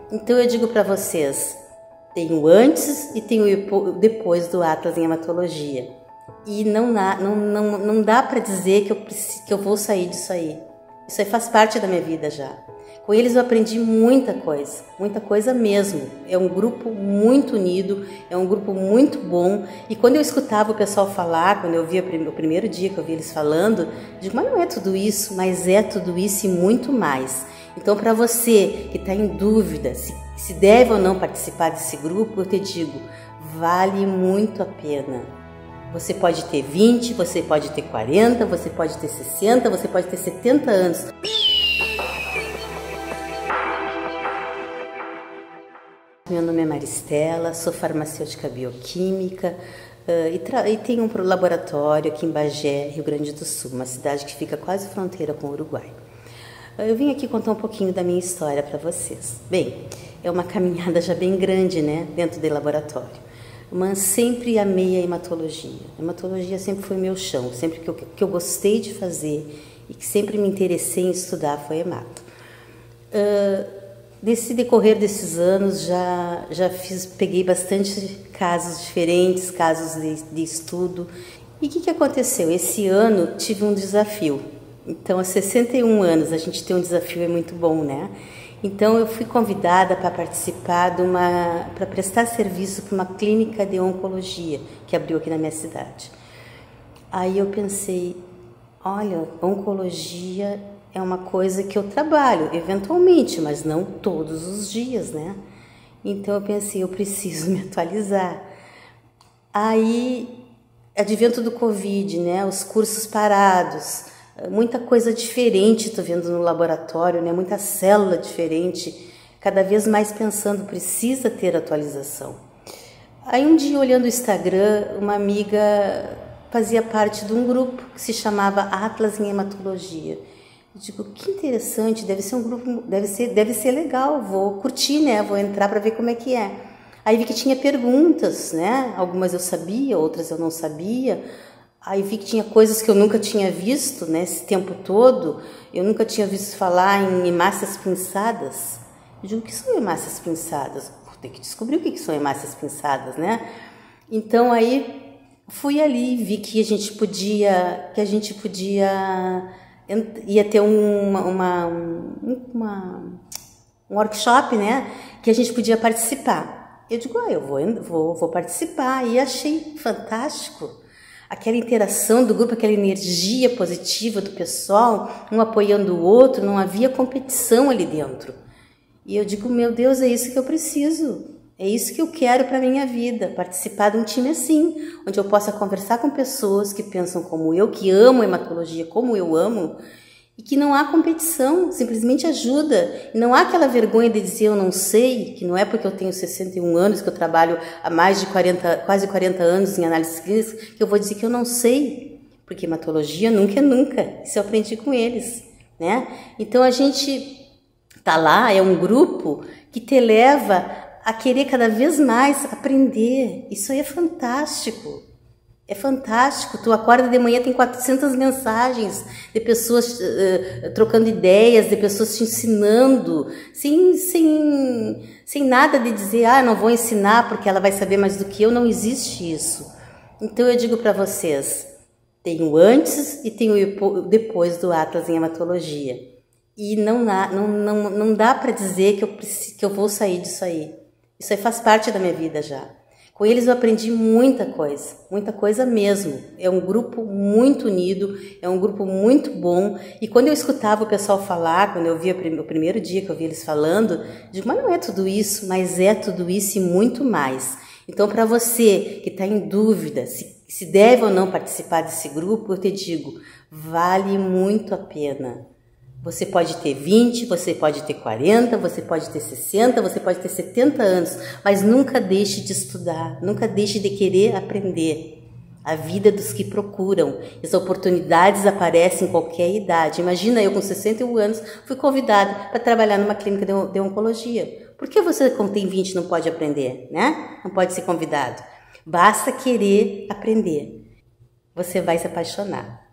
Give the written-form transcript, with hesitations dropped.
Então eu digo para vocês, tem o antes e tem o depois do Atlas em Hematologia. E não dá para dizer que eu vou sair disso aí. Isso aí faz parte da minha vida já. Com eles eu aprendi muita coisa mesmo. É um grupo muito unido, é um grupo muito bom. E quando eu escutava o pessoal falar, quando eu via o primeiro dia que eu vi eles falando, eu digo, mas não é tudo isso, mas é tudo isso e muito mais. Então, para você que está em dúvida se deve ou não participar desse grupo, eu te digo, vale muito a pena. Você pode ter 20, você pode ter 40, você pode ter 60, você pode ter 70 anos. Meu nome é Maristela, sou farmacêutica bioquímica e tenho um laboratório aqui em Bagé, Rio Grande do Sul, uma cidade que fica quase fronteira com o Uruguai. Eu vim aqui contar um pouquinho da minha história para vocês. Bem, é uma caminhada já bem grande, né, dentro do laboratório. Mas sempre amei a hematologia. A hematologia sempre foi meu chão, sempre que eu gostei de fazer e que sempre me interessei em estudar foi hemato. Nesse decorrer desses anos peguei bastante casos diferentes, casos de estudo. E o que aconteceu? Esse ano tive um desafio. Então, aos 61 anos, a gente ter um desafio é muito bom, né? Então, eu fui convidada para participar para prestar serviço para uma clínica de oncologia que abriu aqui na minha cidade. Aí eu pensei, olha, oncologia é uma coisa que eu trabalho, eventualmente, mas não todos os dias, né? Então, eu pensei, eu preciso me atualizar. Aí, advento do Covid, né? Os cursos parados, muita coisa diferente estou vendo no laboratório, né? Muita célula diferente, cada vez mais pensando, precisa ter atualização. Aí um dia, olhando o Instagram, uma amiga fazia parte de um grupo que se chamava Atlas em Hematologia. Eu digo, que interessante, deve ser um grupo, deve ser legal, vou curtir, né? Vou entrar para ver como é que é. Aí vi que tinha perguntas, né? Algumas eu sabia, outras eu não sabia. Aí vi que tinha coisas que eu nunca tinha visto, né, esse tempo todo. Eu nunca tinha visto falar em hemácias pinçadas. Eu digo, o que são hemácias pinçadas? Vou ter que descobrir o que são hemácias pinçadas, né? Então, aí, fui ali, vi que a gente podia ia ter um workshop, né, que a gente podia participar. Eu digo, eu vou participar, e achei fantástico. Aquela interação do grupo, aquela energia positiva do pessoal, um apoiando o outro, não havia competição ali dentro. E eu digo, meu Deus, é isso que eu preciso, é isso que eu quero para a minha vida, participar de um time assim, onde eu possa conversar com pessoas que pensam como eu, que amam a hematologia como eu amo, e que não há competição, simplesmente ajuda. E não há aquela vergonha de dizer eu não sei, que não é porque eu tenho 61 anos, que eu trabalho há mais de quase 40 anos em análises clínicas, que eu vou dizer que eu não sei, porque hematologia nunca é nunca, isso eu aprendi com eles, né? Então a gente tá lá, é um grupo que te leva a querer cada vez mais aprender, isso aí é fantástico. É fantástico, tu acorda de manhã, tem 400 mensagens de pessoas trocando ideias, de pessoas te ensinando, sem nada de dizer, não vou ensinar porque ela vai saber mais do que eu, não existe isso. Então eu digo para vocês, tem o antes e tem o depois do Atlas em Hematologia. E não dá para dizer que eu vou sair disso aí. Isso aí faz parte da minha vida já. Com eles eu aprendi muita coisa mesmo. É um grupo muito unido, é um grupo muito bom. E quando eu escutava o pessoal falar, quando eu via o primeiro dia que eu vi eles falando, eu digo, mas não é tudo isso, mas é tudo isso e muito mais. Então, para você que está em dúvida se deve ou não participar desse grupo, eu te digo, vale muito a pena. Você pode ter 20, você pode ter 40, você pode ter 60, você pode ter 70 anos, mas nunca deixe de estudar, nunca deixe de querer aprender. A vida dos que procuram. As oportunidades aparecem em qualquer idade. Imagina, eu com 61 anos fui convidada para trabalhar numa clínica de oncologia. Por que você, quando tem 20, não pode aprender, né? Não pode ser convidado. Basta querer aprender. Você vai se apaixonar.